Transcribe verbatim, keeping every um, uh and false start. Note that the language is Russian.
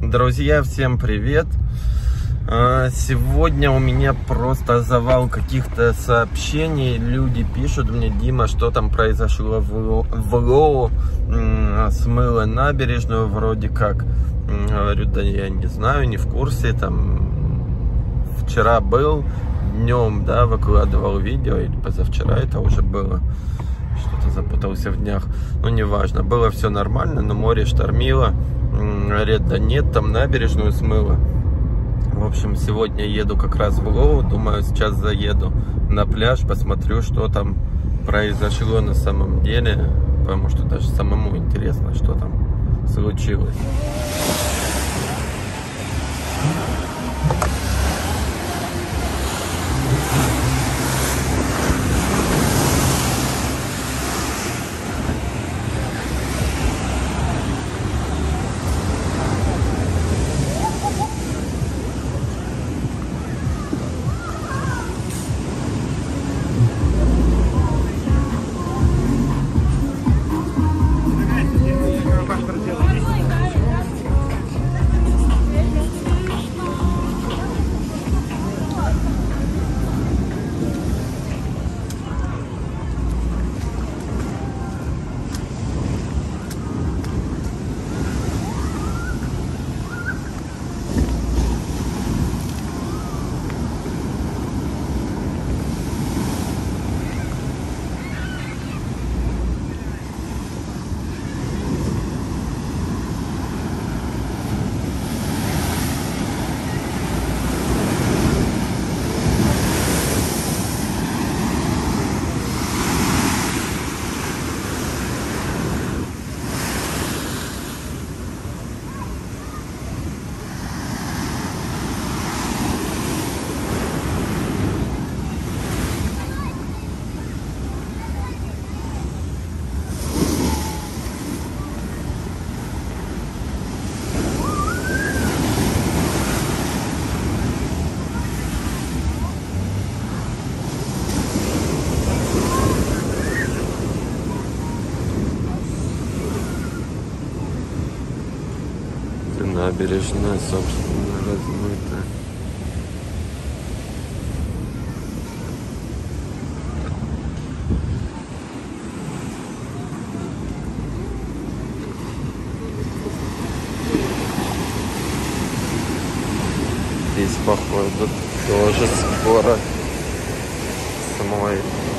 Друзья, всем привет! Сегодня у меня просто завал каких-то сообщений. Люди пишут мне: Дима, что там произошло в Лоу? Смыло набережную вроде как. Говорю, да я не знаю, не в курсе. Там вчера был днем, да, выкладывал видео, или позавчера это уже было. Что-то запутался в днях. Ну, неважно. Было все нормально, но море штормило. Реда нет, там набережную смыло. В общем, сегодня еду как раз в Лоу. Думаю, сейчас заеду на пляж, посмотрю, что там произошло на самом деле. Потому что даже самому интересно, что там случилось. Набережная, собственно, размыта. Здесь, походу, тоже скоро смоет.